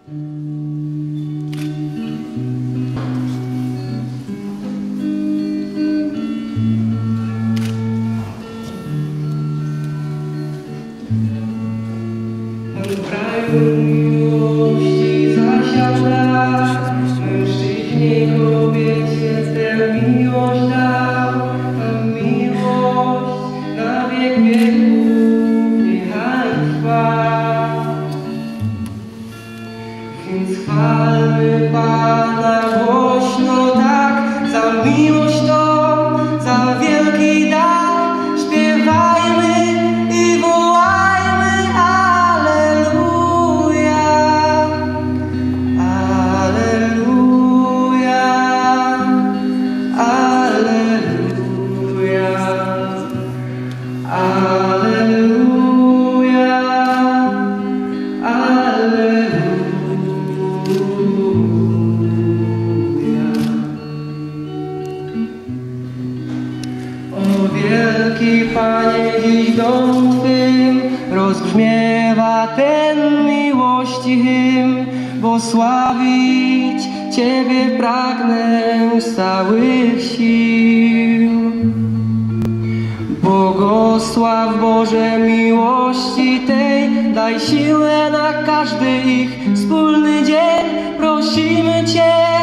Miłości zasiada, mężczyźnie i kobiecie tę miłość dał, a miłość na wiek wieków niechaj trwa. Więc chwalmy Pana głośno tak, za miłość tą, za wielki dar, śpiewajmy i wołajmy Alleluja, Alleluja, Alleluja, Alleluja, Alleluja. O wielki Panie, dziś w domu Twym rozbrzmiewa ten miłości hymn, bo sławić Ciebie pragnę z całych sił. Błogosław Boże miłości tej, daj siłę na każdy ich wspólny dzień, prosimy Cię.